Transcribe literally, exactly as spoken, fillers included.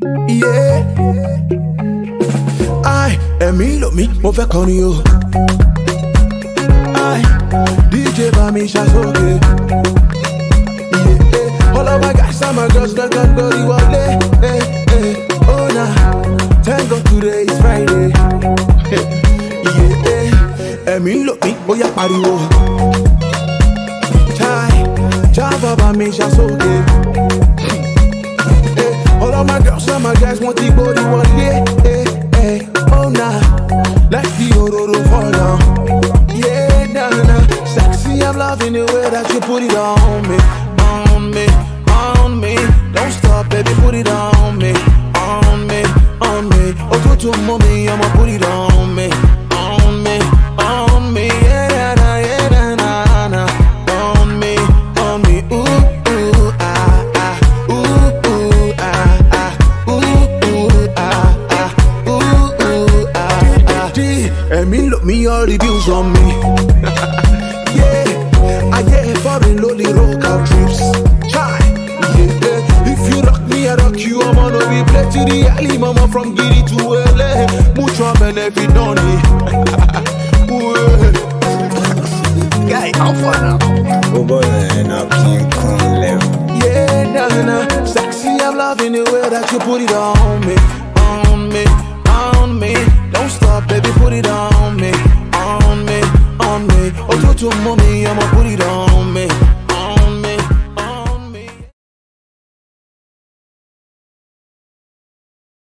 Yeah. I ẹ̀mí lò mí, mo fẹ́ kọrin o. I D J bá mi ṣàsókè. Yeah. All of my guys and my girls don't got body wọlé. Hey, hey. Oh nah, thank God today is Friday. Yeah. Ẹ̀mí lò mí, ó yá pariwo. Chai, Java bá mi ṣàsókè. All of my girls and my guys want the body one day. Hey, hey, oh nah, let the ororo fall down. Yeah, nah, nah, sexy, I'm loving the way that you put it on me, on me, on me. Don't stop, baby, put it on me, on me, on me. Oh, to to mommy, I'ma put it on me, on me, on me. Yeah, nah, nah, yeah, nah, nah, nah. On me, on me, ooh, ooh, ah, ah, ooh, ooh, ah. Ẹ̀mí lò mí, all the bills on me. Yeah, I get foreign lowly rock out trips. Chai, yeah. If you rock me, I rock you. I'm on a replay to the alley, mama from Giddy to L A. Mucho benefit on it. Guy, how far now? Oh boy, and up King Kong level. Yeah, nah, nah. Sexy, I'm loving the way that you put it on me, on me, on me. Don't stop, baby, put it on me, on me, on me. Oh, to to mommy, I'ma put it on me.